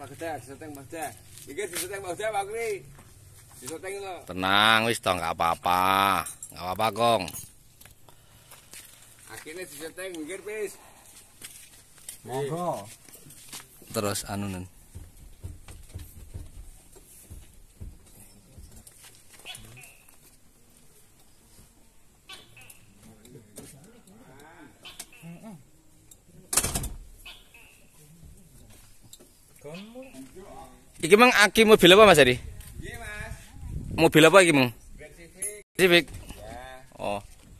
Tenang wis toh nggak apa-apa. Nggak apa-apa, Kong. Akhirnya disetting minggir wis. Monggo. Terus anunen. Iki mang aki mobil apa Mas Adi? Iya Mas. Mobil apa iki mang? Civic. Ya. Oh.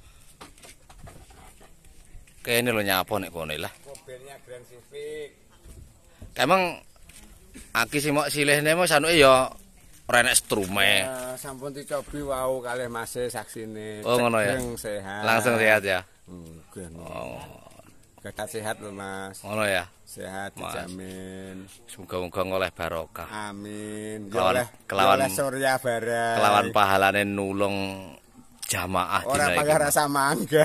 Kayaknya lo nyapo nek kono lah. Mobilnya Grand Civic. Emang aki sih mau silihne mau sanuke ya ora enek strume. Sampun dicobi wau kalih Mas saksine. Oh ngono ya. Sehat. Langsung sehat ya. Oh. Kata sehat lho Mas. Ngono ya. Sehat dijamin. Semoga-moga ngoleh barokah. Amin. Kelawan Surya Barat. Kelawan pahalane nulung jamaah ora pakai rasa mangga.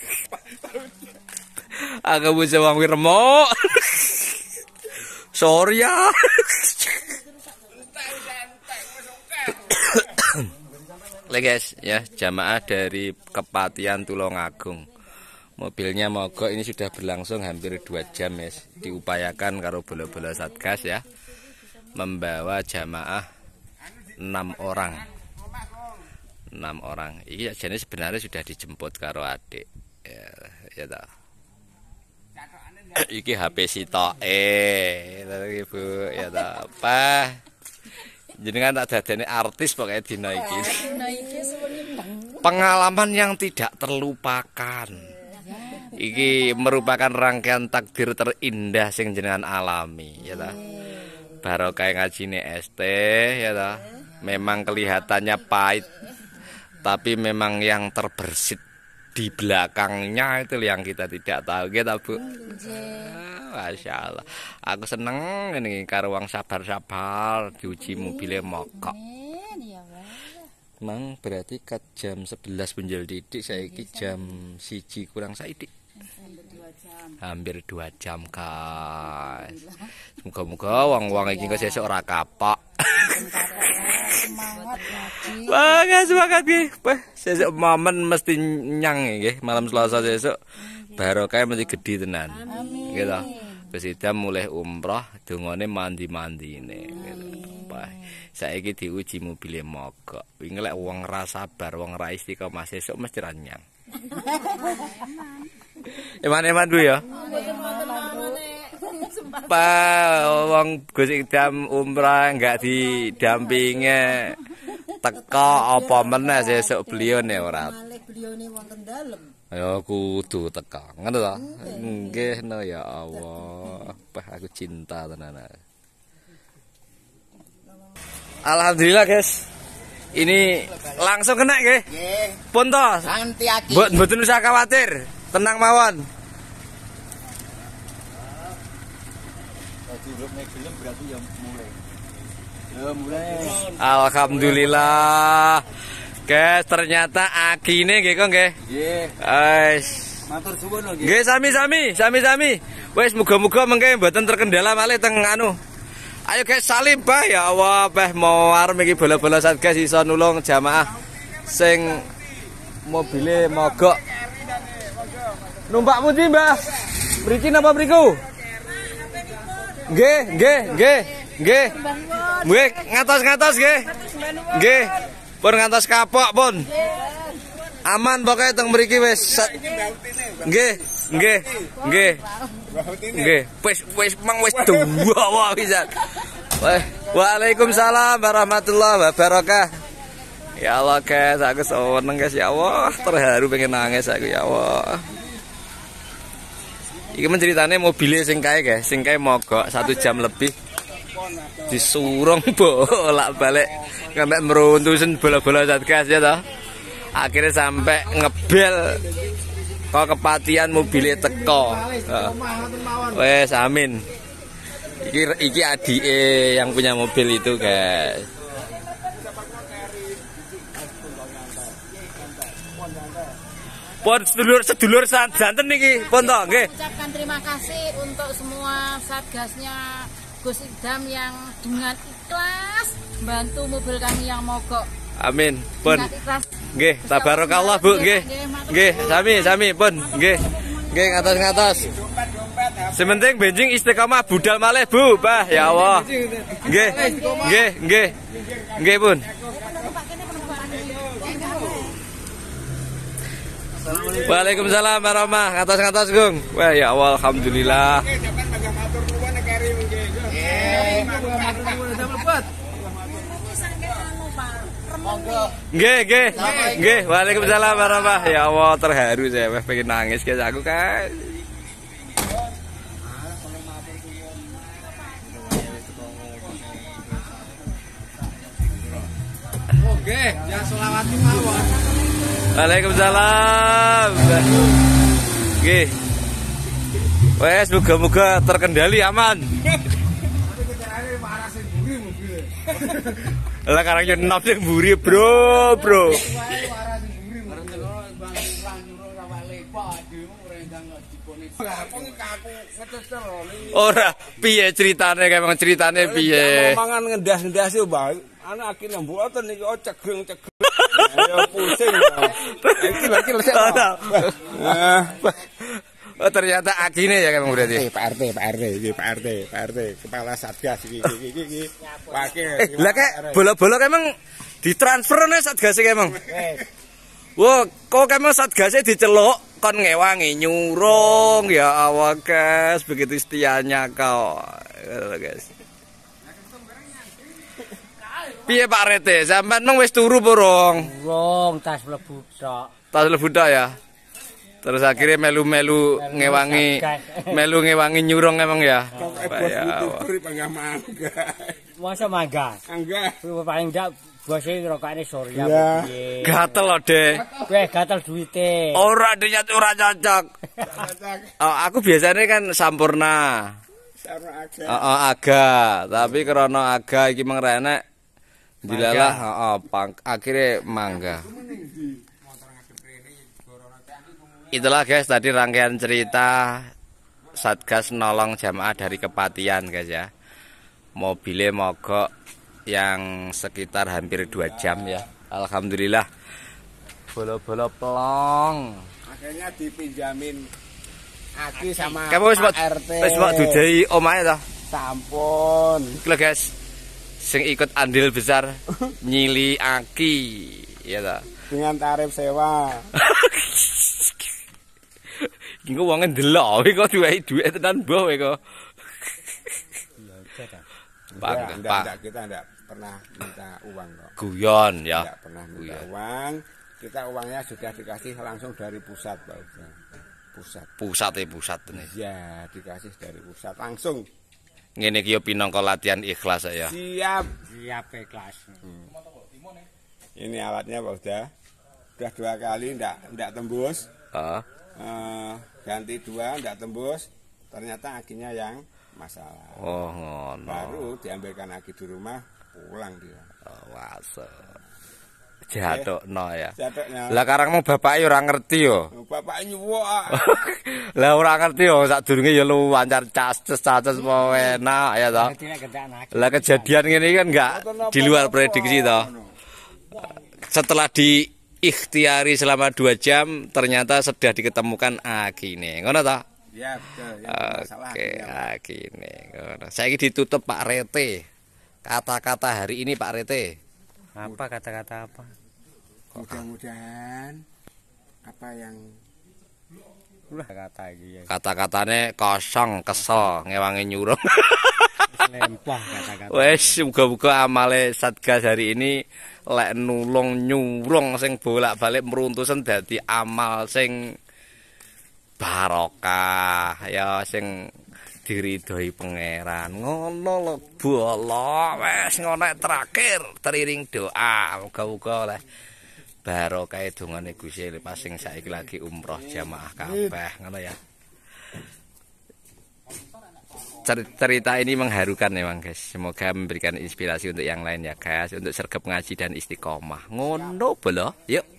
Aku bisa wong remuk. Sorry ya. Oke guys, ya jamaah dari Kepatihan Tulungagung. Mobilnya mogok ini sudah berlangsung hampir 2 jam guys. Diupayakan karo bola-bola Satgas ya. Membawa jamaah 6 orang. 6 orang. Ini jenis sebenarnya sudah dijemput karo adik. Ya ta. Iki HP sitoke. Ibu ya ta. Apa? Jenengan tak dadene artis pokoknya dina iki. Pengalaman yang tidak terlupakan. Iki merupakan rangkaian takdir terindah sing jenengan alami, ya ta. Barokah ngajine ST, ya ta. Memang kelihatannya pahit, tapi memang yang terbersit di belakangnya itu yang kita tidak tahu, gitu Bu. Masya Allah, aku seneng ini karo wong sabar-sabar diuji mobilnya mogok. Mang berarti kat jam 11 punjul titik saiki jam 1 kurang saidik. Hampir 2 jam guys. Muga-muga wong-wong iki kok sesuk ora kapok. Semangat nggih. Sesuk momen mesti nyang nggih malam Selasa sesuk. Barokah mesti gedhi tenan. Gitu. Presiden mulai umroh dongane mandi-mandine gitu. Saiki diuji mobilnya mogok. Wingi lek wong ra sabar, wong ra istiqomah sesuk mesti ranyang. Eman-eman dulu ya. Wong Gus Idam umrah enggak didampingi teko apa meneh sesuk beliau ne ora. Beliau ne wonten dalem. Ya kudu teko. Ngono to? Nggih no ya Allah. Aku cinta tenan. Alhamdulillah guys. Ini langsung kena nggih. Nggih. Pun to. Santi aki. Mboten usah khawatir. Tenang mawon. Alhamdulillah. Guys, ternyata akine nggih kok nggih. Nggih. Guys. Matur suwun lho nggih. Nggih sami-sami. Wis muga-muga mengke mboten terkendala malih teng anu. Ayo guys salim bah ya Allah beh mau arep iki bola-bola Satgas iso nulung jamaah sing mobile mogok. Numpak pundi Mbah? Mriki napa mriku? Nggih. Nggih, ngatos nggih. Nggih. Pun ngantos kapok pun. Aman pokoknya teng mriki wis. Nggih. Wis mang wis duwa pisan. Waalaikumsalam warahmatullahi wabarakatuh. Ya Allah guys, aku seneng guys ya Allah, terharu pengen nangis aku ya Allah. Iki menceritane mobilnya sing kae guys, sing kae mogok 1 jam lebih. Disurung bolak-balik sampai meruntusin bola-bola Satgas ya toh. Akhirnya sampai ngebel kok Kepatihan mobilnya teko. Wes amin. Iki adike yang punya mobil itu guys. Pon sedulur santen niki pon to nggih. Ucapkan terima kasih untuk semua satgasnya Gus Idam yang dengan ikhlas bantu mobil kami yang mogok. Amin. Pun. Dengan ikhlas. Nggih, tabarakallah Bu, nggih. Nggih, sami pun. Nggih. Nggih ngatos-ngatos. Sementing benjing istiqomah budal malih Bu, Bah, ya Allah. Nggih. Nggih Pun. Waalaikumsalam warahmatullahi ngatos-ngatos Gung. Wah ya Allah alhamdulillah. Nggih. Waalaikumsalam warahmatullahi. Ya Allah terharu saya pengen nangis guys aku kan. Oke, ya selawat mawon. Waalaikumsalam. Nggih. Wes muga-muga terkendali aman. Lah karang yo enom sing mburi, Bro. Ora, piye ceritane kemang ceritane piye? Mangan ngendas-ngendas yo, Bang. Anak akhirnya mboten niki cegreng. Ayo pusing. Iki lesek. Oh ternyata akine ya kemang berarti. Pak RT, kepala Satgas iki. Wakil. Lah kek bola-bola kemang ditransfer nih Satgas kemang. Wah, kok kemang Satgasnya diceluk kon ngewangi nyurung ya awak guys, begitu setianya kau. Guys. Piye Pak Rete, sampean mung wis turu burung? Wong tas mlebu tok. Tas mlebu tok ya. Terus akhirnya melu-melu ngewangi nyurung emang ya. Ya. Beri panggah mangga. Masa mangga? Angga. Paling ndak bose rokane Surya piye. Gatel loh, Dek. Kowe gatel duwite. Ora dinyat ora cocok. Oh, aku biasanya kan sampurna. Aga, tapi karena aga iki mung renek dilalah akhirnya mangga. Itulah guys tadi rangkaian cerita Satgas nolong jamaah dari kepatian guys ya. Mobilnya mogok yang sekitar hampir 2 jam ya. Alhamdulillah. Bolo-bolo pelong. Akhirnya dipinjamin Aki sama kamu wis RT. Wis mau dudai omahe to? Sampun. Iki lho guys. Sing ikut andil besar nyili Aki ya ta. Dengan tarif sewa. Engko wong ndelok kowe kok duwe dhuwit tenan mbah kowe kok. Enggak, kita enggak pernah minta uang kok. Guyon ya. Enggak pernah minta uang. Kita uangnya sudah dikasih langsung dari pusat, Pak. Pusat ini. Ya, dikasih dari pusat langsung. Ngene iki yo pinangka latihan ikhlas ya. Siap Ikhlas. Ini alatnya Pak udah 2 kali enggak tembus. Ganti 2 enggak tembus. Ternyata akinya yang masalah. Oh, ngono. Baru diambilkan aki di rumah, pulang dia. Oh, wase. Jatokno ya. Jatoknya. Lah karangmu bapake ora ngerti yo. Bapake nyuwuk. Lah ora ngerti yo sadurunge yo luwancar caces mau enak ya toh. Lah kejadian ngene iki kan enggak di luar prediksi toh. Setelah diikhtiari selama 2 jam ternyata sudah diketemukan akine. Ngono toh? Ya betul. Oke, akine. Ngono. Saiki ditutup Pak Rete. Kata-kata hari ini Pak Rete. Apa kata-kata apa? Mudah-mudahan apa yang kata iki ya. Kata-katane kosong, kesel, ngewangi nyurung. Lempah kata-kata. Wes muga-muga amale Satgas hari ini lek nulung nyurung sing bolak-balik meruntusen dadi amal sing barokah ya sing diridhoi pangeran. Ngono lho bolo wes ngono terakhir teriring doa muga-muga oleh barokah dongane Gusti pas sing saiki lagi umroh jamaah kabeh ngono ya. Cerita ini mengharukan memang guys. Semoga memberikan inspirasi untuk yang lain ya guys untuk sergap ngaji dan istiqomah. Ngono bolo. Yuk.